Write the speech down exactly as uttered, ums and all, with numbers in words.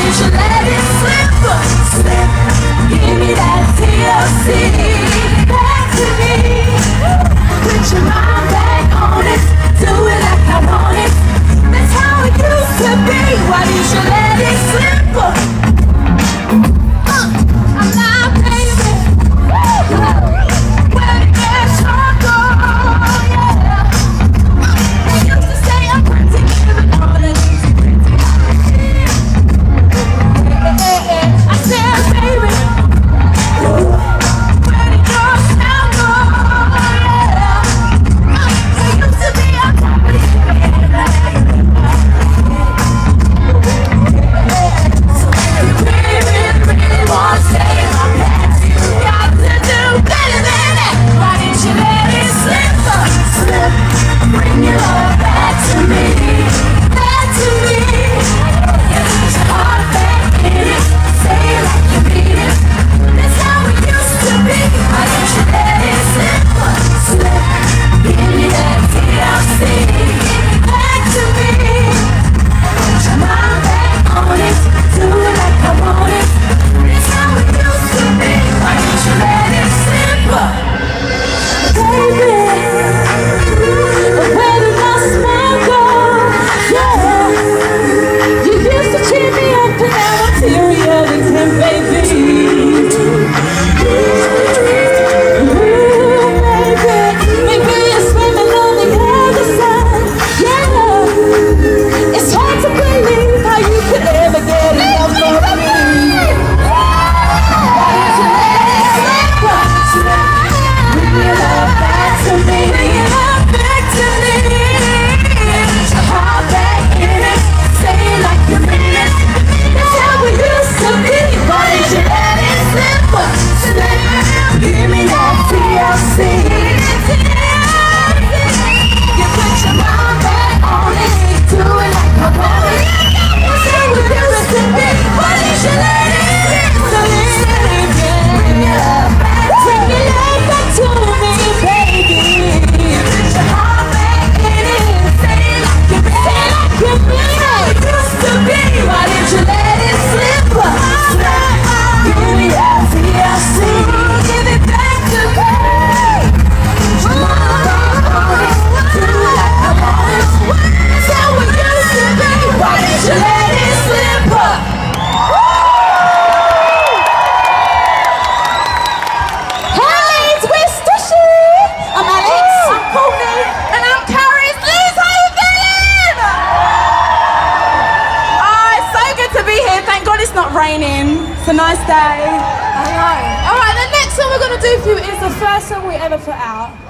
did you let it slip? Slip. Give me that T L C. Back to me. Put your mind back on it. Do it like I want it. That's how it used to be. Why did you let it slip? Uh, I'm not baby. Where did that song go? Yeah. They used to say I'm pretty, but all that is pretty. I said, baby, where did your sound go? Yeah. They used to be on top of the so if you really, really want to stay on that, you got to do better than that. Why didn't you let it slip? Slip. Bring your love back to me. Back to me. Put your heart back in it. Say it like you mean it. That's how it used to be. Why didn't you let it slip? Slip. Give me that T L C. Back to me. Put your mind back on it. Do it like I want it. That's how it used to be. Why didn't you let it slip? Baby, where did my smile go? Yeah, you used to cheer me up and now I'm teary-eyed again, baby. Ooh, baby, maybe you're swimming on the other side. Yeah, it's hard to believe how you could ever get enough of me. Why did you let it slip? Bring your love back to me. Bring your love back to me. Put your heart back in it. Say it like you mean it. That's how we used to be. Why did you let it slip? Slip. Give me that T L C. You put your mind back on it. Do it like I want it. That's how we used to be. Why did you let it slip? Slip. Bring your love back. Bring your love back to me, baby. Put your heart back in it. Say it like you mean it. That's how it used to be. Why did you let it slip? Slip. Give me that T L C. Give it back to me. Put your mind back on it. Do it like I want it. That's how it used to be. Why did you let it slip? Hey, it's Wistashi. I'm Alex. I'm Courtney. And I'm Caris. Liz, how you feeling? Oh, it's so good to be here. Thank God it's not raining. It's a nice day. I know. All right, the next song we're going to do for you is the first song we ever put out.